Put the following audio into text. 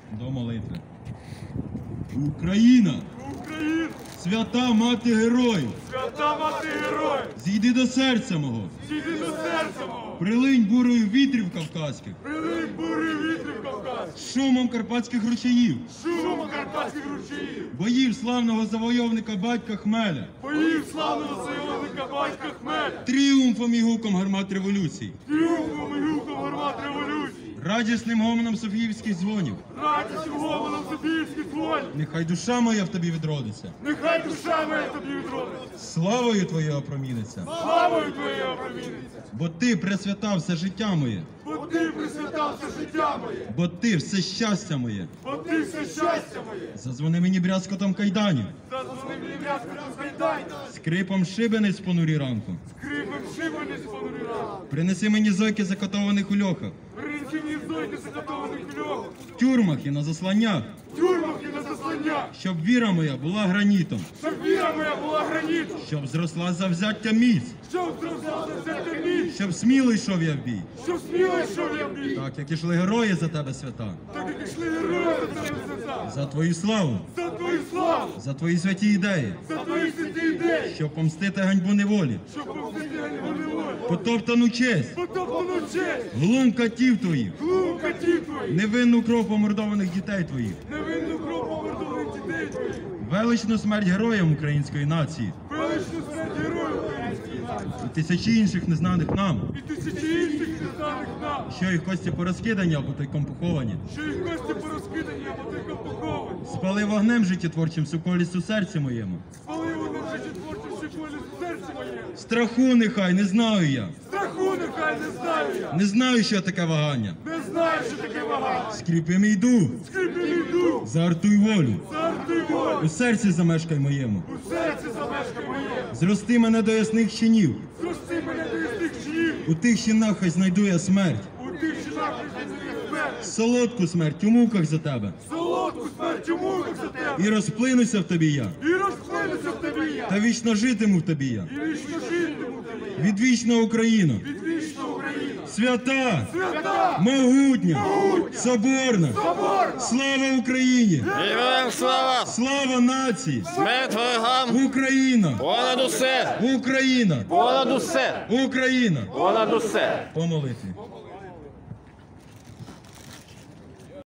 До молитви. Україна! Україна! Свята мати героїв! Свята мати героїв! Зійди до серця мого! Зійди до серця мого! Прилинь бурою вітрів кавказьких! Прилинь бурі вітрів Кавказ! Шумом карпатських ручаїв! Шумом карпатських ручаїв! Боїв славного завойовника батька Хмеля! Боїв славного завойовника батька Хмеля! Тріумфом і гуком гармат революцій! Тріумфом і гуком гармат революції! Радісним гомоном софіївських дзвонів! Радістю гомоном Софіївських дзвонів! Нехай душа моя в тобі відродиться! Нехай душа моя тобі відродиться! Славою твоєю опроміниться! Славою твоєю опроміниться! Бо ти пресвята все життя моє! Бо ти присвятав все життя моє! Бо ти все щастя моє! Бо ти все щастя моє! Зазвони мені брязкотом кайданів! Зазвони мені м'яскотом кайданів! Скрипом шибениць понурі ранку! Скрипом шибениць понурі ранку! Принеси мені зойки закатованих у льохах! Принеси мені зойки закатованих льохах! В тюрмах і на засланнях! В тюрмах і на засланнях! Щоб віра моя була гранітом! Щоб віра моя була гранітом! Щоб зросла завзяття міць! Щоб зросла завзяття міць! Щоб сміло йшов я в бій! Щоб сміло йшов я в бій! Так, як ішли герої за тебе, свята! Так як ішли герої за тебе свята! За твою славу! За твою славу! За твої святі ідеї! За твої святі ідеї! Щоб помстити ганьбу неволі! Щоб повстити ганьбу неволі! Потоптану честь! Потоптану честь! Глум катів твоїх! Глум катів твоїх! Невинну кров помордованих дітей твоїх! Невинну кров помордованих дітей твоїх! Величну смерть героям української нації! Величну смерть героїв української нації! І тисячі інших незнаних нам! І тисячі інших незнаних нам! Що їх кості порозкидані або тайком поховані! Що їх кості порозкидані або тихо поховані! Спали вогнем життєтворчим суколість у серці моєму! Спали вони в життєтворчості полі в серці моєму! Страху нехай не знаю я! Страху нехай не знаю я! Не знаю, що таке вагання! Не знаю, що таке вага! Скріпи мій дух! Скріпи мій дух! Зартуй волю! Зартуй волю! У серці замешкай моєму! У серці замешкай моєму! Зрости мене до ясних чинів! Зрости мене до ясних чинів! У тих чинах хай знайду я смерть! У тих чинах не смерть! Солодку смерть у муках за тебе! Солодку смерть у муках за тебе! І розплинуся в тобі я! І розплинуся в тобі я! Та вічно житиму в тобі я! І вічно житиму в тобі я! Відвічна Україна! Відвічна Україна! Свята! Свята! Могутня! Соборна! Соборна! Слава Україні! Героям слава! Слава нації! Смерть ворогам! Україна! Понад усе! Україна! Понад усе! Україна! Понад усе! По молитві.